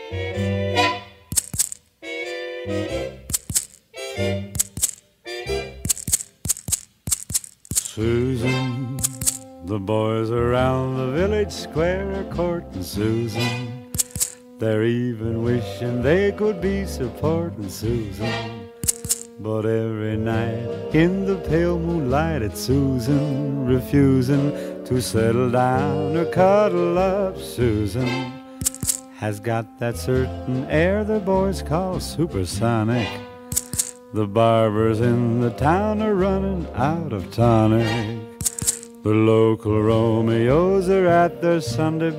Susan, the boys around the village square are courting Susan. They're even wishing they could be supporting Susan. But every night in the pale moonlight it's Susan refusing to settle down or cuddle up. Susan has got that certain air the boys call supersonic. The barbers in the town are running out of tonic. The local Romeos are at their Sunday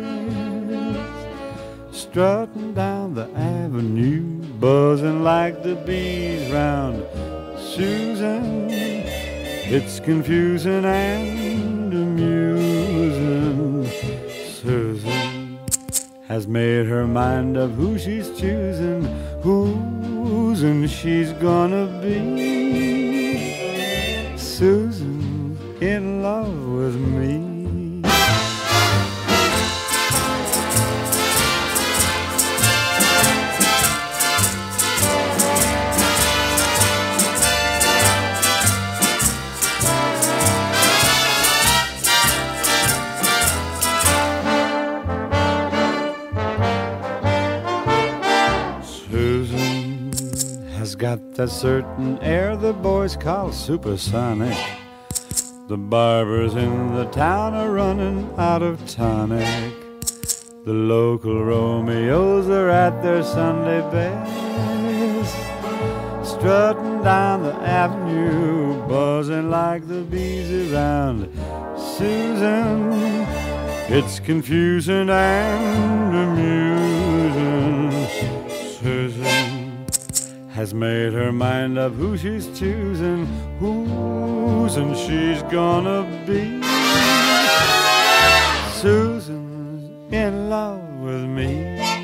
best, strutting down the avenue, buzzing like the bees round Susan. It's confusing and amusing. Susan has made her mind up who she's choosing, whose and she's gonna be. Susan's in love with me. Got that certain air the boys call supersonic. The barbers in the town are running out of tonic. The local Romeos are at their Sunday best, strutting down the avenue, buzzing like the bees around Susan. It's confusing and amusing. Susan has made her mind up who she's choosing, whose and she's gonna be. Susan's in love with me.